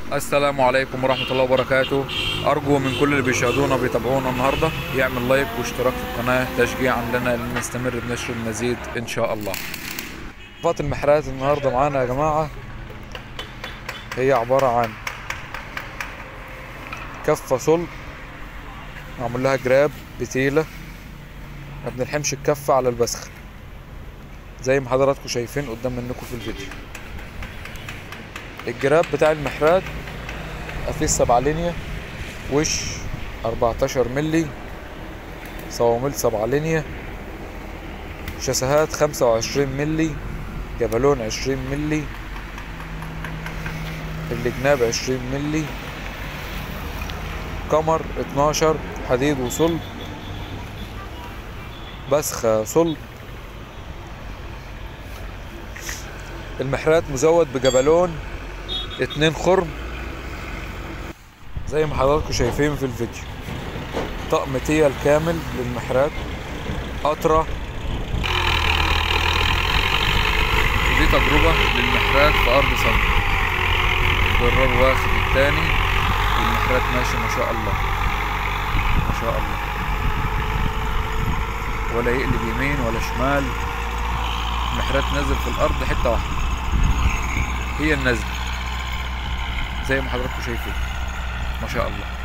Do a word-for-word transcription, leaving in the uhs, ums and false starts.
السلام عليكم ورحمة الله وبركاته. أرجو من كل اللي بيشاهدونا بيتابعونا النهاردة يعمل لايك واشتراك في القناة تشجيعا لنا ان نستمر بنشر المزيد إن شاء الله. صفات المحرات النهاردة معانا يا جماعة هي عبارة عن كفة صلب معمول لها جراب بتيلة، ما بنلحمش الكفة على البسخ زي ما حضراتكم شايفين قدام منكم في الفيديو. الجراب بتاع المحرات فيه سبعة لينيا، وش أربعتاشر ملي، صواميل سبعة لينيا، شاسهات خمسة وعشرين ملي، جبلون عشرين ملي، الجناب عشرين ملي، كمر اتناشر، حديد وصلب، بسخة صلب. المحرات مزود بجبلون اتنين خرم زي ما حضراتكم شايفين في الفيديو. طقم تيل كامل للمحرات، قطرة. دي تجربة للمحرات في أرض صلب، جرار واخد التاني والمحرات ماشي ما شاء الله ما شاء الله، ولا يقلب يمين ولا شمال. المحرات نازل في الأرض حتة واحدة هي النازلة زي ما حضراتكم شايفين ما شاء الله.